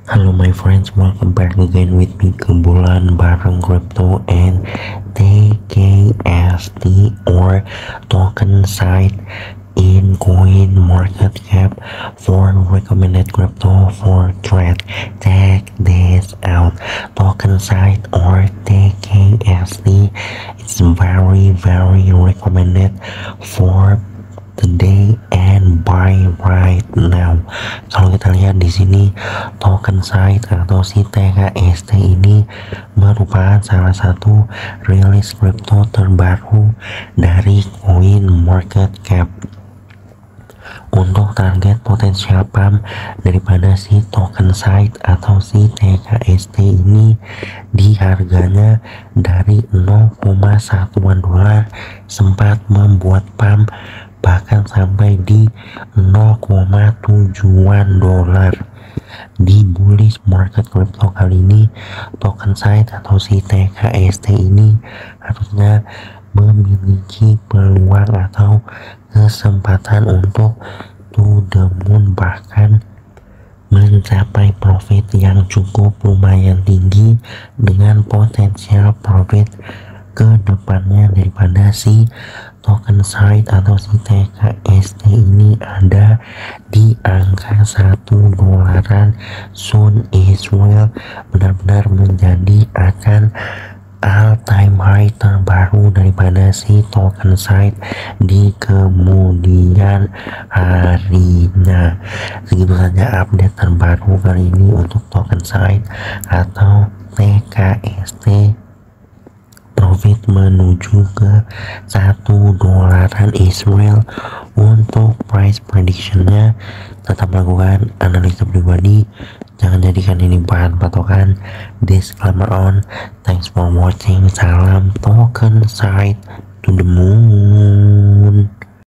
Hello my friends, welcome back again with me Kebulan bareng crypto and TKST or token site in coin market cap for recommended crypto for trade. Check this out. Token site or TKST, it's very recommended for today and buy right now. Kalau kita lihat di sini, token site atau si TKST ini merupakan salah satu rilis kripto terbaru dari coin market cap. Untuk target potensial pump daripada si token site atau si TKST ini di harganya dari 0,1 dolar sempat membuat pump bahkan sampai di 0,7 dolar. Di bullish market crypto kali ini, token site atau si TKST ini harusnya memiliki peluang atau kesempatan untuk to the moon, bahkan mencapai profit yang cukup lumayan tinggi dengan potensial profit ke depannya daripada si token site atau si TKST ini ada di angka 1 dolaran soon as well, benar-benar menjadi akan all time high terbaru daripada si token site di kemudian harinya. Segitu saja update terbaru kali ini untuk token site atau TKST. Profit menuju ke 1 dolaran Israel. Untuk price predictionnya tetap lakukan analisa pribadi, jangan jadikan ini bahan patokan. Disclaimer on. Thanks for watching. Salam token site to the moon.